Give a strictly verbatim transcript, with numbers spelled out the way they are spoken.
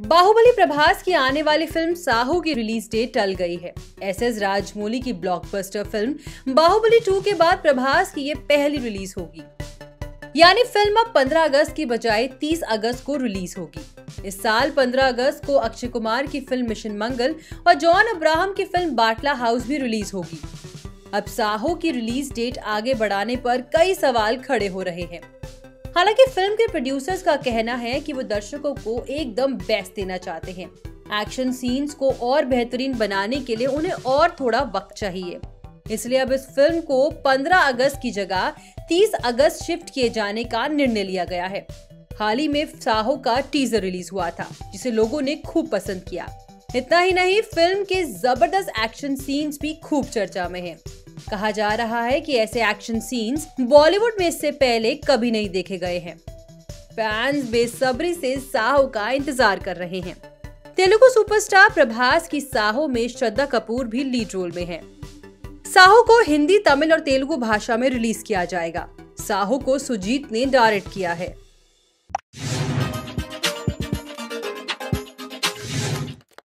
बाहुबली प्रभास की आने वाली फिल्म साहो की रिलीज डेट टल गई है। एस एस राजमौली की ब्लॉकबस्टर फिल्म बाहुबली टू के बाद प्रभास की ये पहली रिलीज होगी। यानी फिल्म अब पंद्रह अगस्त की बजाय तीस अगस्त को रिलीज होगी। इस साल पंद्रह अगस्त को अक्षय कुमार की फिल्म मिशन मंगल और जॉन अब्राहम की फिल्म बाटला हाउस भी रिलीज होगी। अब साहो की रिलीज डेट आगे बढ़ाने पर कई सवाल खड़े हो रहे हैं। हालांकि फिल्म के प्रोड्यूसर्स का कहना है कि वो दर्शकों को एकदम बेस्ट देना चाहते हैं। एक्शन सीन्स को और बेहतरीन बनाने के लिए उन्हें और थोड़ा वक्त चाहिए, इसलिए अब इस फिल्म को पंद्रह अगस्त की जगह तीस अगस्त शिफ्ट किए जाने का निर्णय लिया गया है। हाल ही में साहो का टीजर रिलीज हुआ था, जिसे लोगों ने खूब पसंद किया। इतना ही नहीं, फिल्म के जबरदस्त एक्शन सीन्स भी खूब चर्चा में हैं। कहा जा रहा है कि ऐसे एक्शन सीन्स बॉलीवुड में इससे पहले कभी नहीं देखे गए हैं। फैंस बेसब्री से साहो का इंतजार कर रहे हैं। तेलुगु सुपरस्टार प्रभास की साहो में श्रद्धा कपूर भी लीड रोल में है। साहो को हिंदी, तमिल और तेलुगु भाषा में रिलीज किया जाएगा। साहो को सुजीत ने डायरेक्ट किया है।